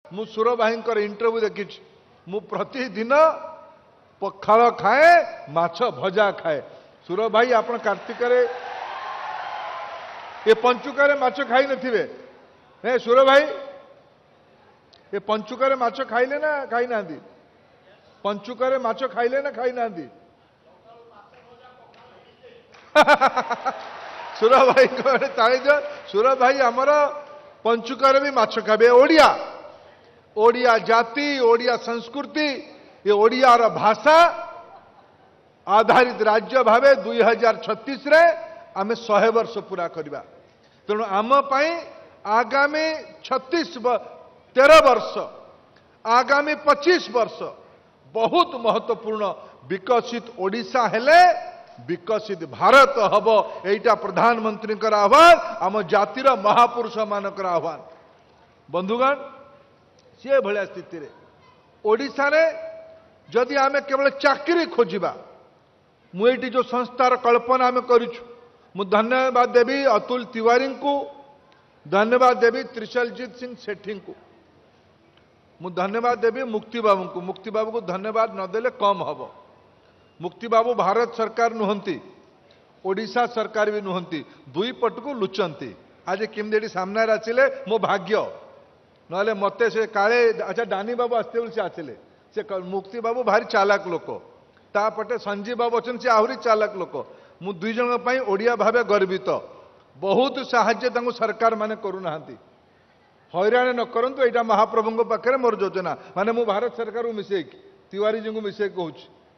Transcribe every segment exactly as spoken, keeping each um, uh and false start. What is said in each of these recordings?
मु सुर भाई इंटरव्यू देखी मु प्रतिदिन पखाल खाए माछ भजा खाए। सुर भाई आप कार्तिक ये पंचुक माछ खाई नथिबे हे सुर भाई ये पंचुक माछ खाइले ना खाई ना पंचुक माछ खाइले ना खाई ना सुर भाई ताली सुर भाई आमर पंचुक भी माछ खाबे। ओडिया ओडिया जाति ओडिया संस्कृति ये ओडियार भाषा आधारित राज्य भावे दुई हजार छत्तीस रे आमे सौ वर्ष पूरा करवा। तेणु आम पाई आगामी छत्तीस तेरह वर्ष आगामी पच्चीस वर्ष बहुत महत्वपूर्ण। विकसित ओडिशा हेले विकसित भारत हब एटा प्रधानमंत्री आह्वान आम जातिर महापुरुष मानकर आह्वान। बंधुगण सी भाया स्थिति ओडिशा रे जदि आमे केवल चाकरी खोजिबा मुझे जो संस्थार कल्पना आम करूँ मु धन्यवाद देवी अतुल तिवारी को धन्यवाद देवी त्रिशलजीत सिंह सेठी को मु धन्यवाद देवी मुक्ति बाबू को। मुक्ति बाबू को धन्यवाद नदेले कम हम। मुक्ति बाबू भारत सरकार नुहंती ओडिशा सरकार भी नुहंती दुई पट को लुचंती। आज केमती सामने आसिले मो भाग्य ना मत से काले अच्छा डानी बाबू आसते बोल से आसिले से मुक्ति बाबू भारी चालाक लोक तापटे संजीव बाबू अच्छा से आहरी चालाक लोक मु दुई जन ओडिया भावे गर्वित। बहुत साहाय्य सरकार माने करूना हैरान न करंतु एटा महाप्रभु पाखे मोर योजना माने मु भारत सरकार को मिसेक तिवारी जी को मिसेक कहूँ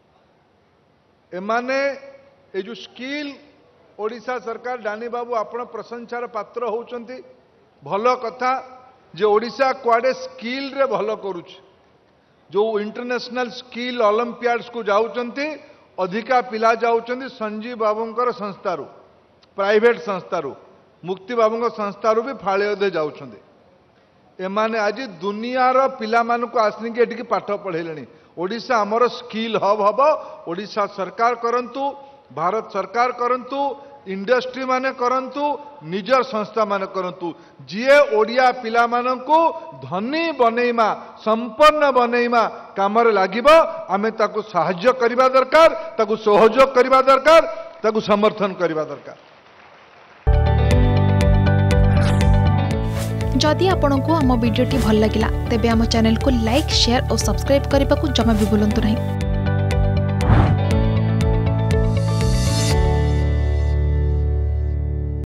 एमाने ए जो स्किल ओडिशा सरकार डानी बाबू आपण प्रशंसार पात्र होउचंती भल कथा जे ओडिशा कुआडे स्किल रे भल करूछ। जो इंटरनेशनल स्किल ओलंपियाड्स को जाउचंती अधिका पिला जाउचंती संजीव बाबूंकर संस्थारू प्राइवेट संस्थारू मुक्ति बाबूंकर संस्थारू भी फाळे अधे जाउचंती। एमाने आज दुनियार पिला मानकु आसनिके एटिकी पाठ पढ़ेलेनी। ओडिशा आमर स्किल हब हब ओडिशा सरकार करंतु भारत सरकार करंतु इंडस्ट्री माने करंतु निजर संस्था माने करंतु जीए ओडिया पिला मानकु धनी बनेइमा संपन्न बनेइमा कामरे लागिबो आमे ताकु सहाय्य करिबा दरकार ताकु सहयोग करिबा दरकार ताकु समर्थन करिबा दरकार। जदि आपंक आम भिडी भल लगा तेब आम चैनल को लाइक शेयर और सब्सक्राइब करने को जमा भी भूलु नहीं।